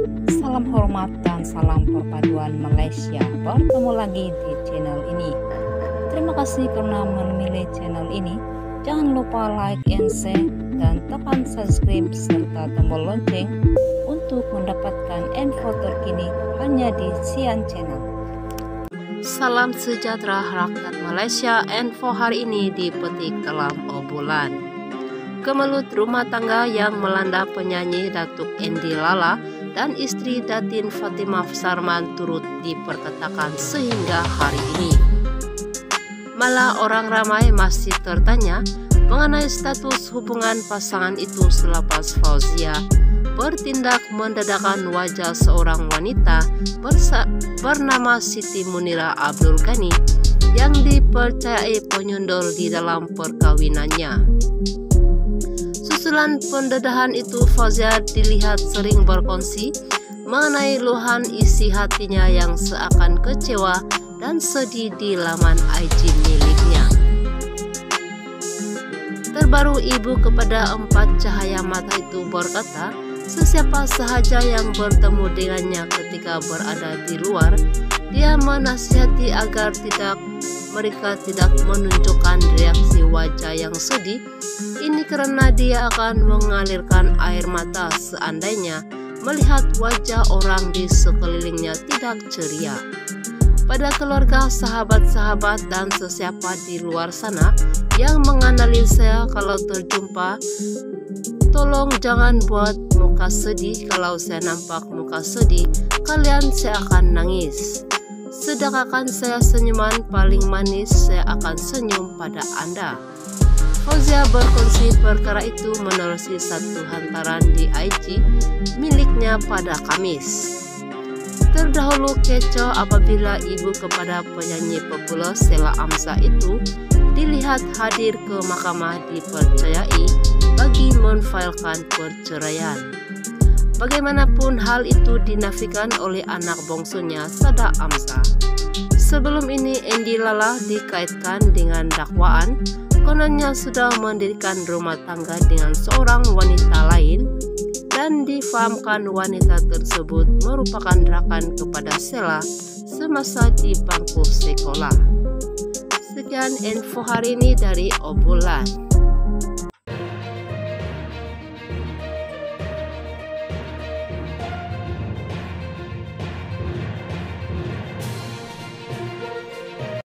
Salam hormat dan salam perpaduan Malaysia. Bertemu lagi di channel ini. Terima kasih karena memilih channel ini. Jangan lupa like and share dan tekan subscribe serta tombol lonceng untuk mendapatkan info terkini hanya di Sian Channel. Salam sejahtera rakyat Malaysia. Info hari ini dipetik dalam obrolan. Kemelut rumah tangga yang melanda penyanyi Datuk Andy Lala dan istri Datin Fatimah Sarman turut diperkatakan sehingga hari ini. Malah orang ramai masih tertanya mengenai status hubungan pasangan itu selepas Fauzia bertindak mendadakan wajah seorang wanita bernama Siti Munirah Abdul Ghani yang dipercayai penyundul di dalam perkawinannya. Susulan pendedahan itu, Fauzia dilihat sering berkongsi mengenai luahan isi hatinya yang seakan kecewa dan sedih di laman IG miliknya. Terbaru ibu kepada 4 cahaya mata itu berkata, sesiapa sahaja yang bertemu dengannya ketika berada di luar, dia menasihati agar mereka tidak menunjukkan reaksi wajah yang sedih. Ini karena dia akan mengalirkan air mata seandainya melihat wajah orang di sekelilingnya tidak ceria. Pada keluarga, sahabat-sahabat, dan sesiapa di luar sana yang menganalisa kalau terjumpa, tolong jangan buat muka sedih. Kalau saya nampak muka sedih, kalian saya akan nangis. Sedangkan saya senyuman paling manis, saya akan senyum pada Anda. Fauzia berkongsi perkara itu menerusi satu hantaran di IG miliknya pada Kamis. Terdahulu kecoh apabila ibu kepada penyanyi populer Sheila Amsyah itu dilihat hadir ke mahkamah dipercayai bagi memfailkan perceraian. Bagaimanapun hal itu dinafikan oleh anak bongsunya Sada Amsyah. Sebelum ini Andy Lala dikaitkan dengan dakwaan kononnya sudah mendirikan rumah tangga dengan seorang wanita lain dan difahamkan wanita tersebut merupakan rakan kepada Sheila semasa di bangku sekolah. Sekian info hari ini dari obrolan.